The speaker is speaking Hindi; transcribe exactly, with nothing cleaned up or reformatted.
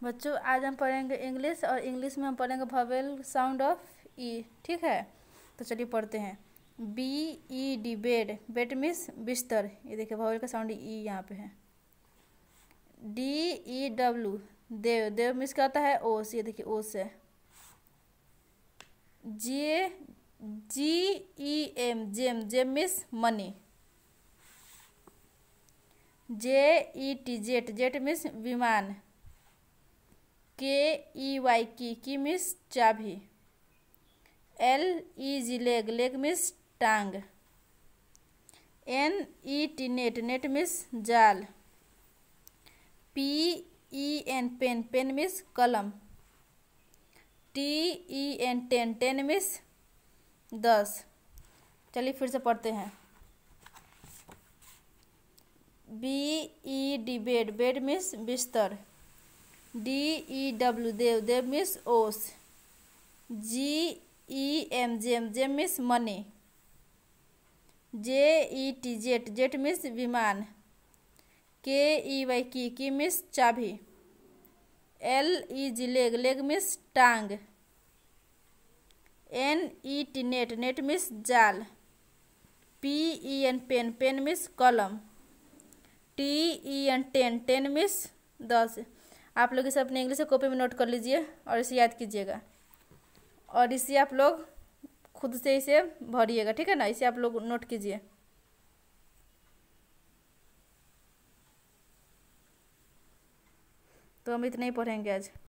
बच्चों आज हम पढ़ेंगे इंग्लिश, और इंग्लिश में हम पढ़ेंगे वोवेल साउंड ऑफ ई। ठीक है, तो चलिए पढ़ते हैं। B E D bed, bed means बिस्तर। ये देखिए वोवेल का साउंड ई यहाँ पे है। D E W dew, dew means क्या होता है ओस। ये देखिए ओस है। J G E M gem, gem means money. J E T jet, jet means विमान। K E Y key, key means चाबी। L E G leg, leg means टांग। N E T net, net means जाल। P E N pen, pen means कलम। T E N ten, ten means दस। चलिए फिर से पढ़ते हैं। B E D bed, bed means बिस्तर। D E W dew, dew means ओस। G E M gem, gem means money. J E T jet, jet means विमान। K E Y key, key means चाबी। L E G leg, leg means टांग। N E T net, net means जाल। P E N pen, pen means कलम। T E N ten, ten means दस। आप लोग इसे अपने इंग्लिश के कॉपी में नोट कर लीजिए और इसे याद कीजिएगा, और इसे आप लोग खुद से इसे भरिएगा। ठीक है ना, इसे आप लोग नोट कीजिए। तो हम इतना ही पढ़ेंगे आज।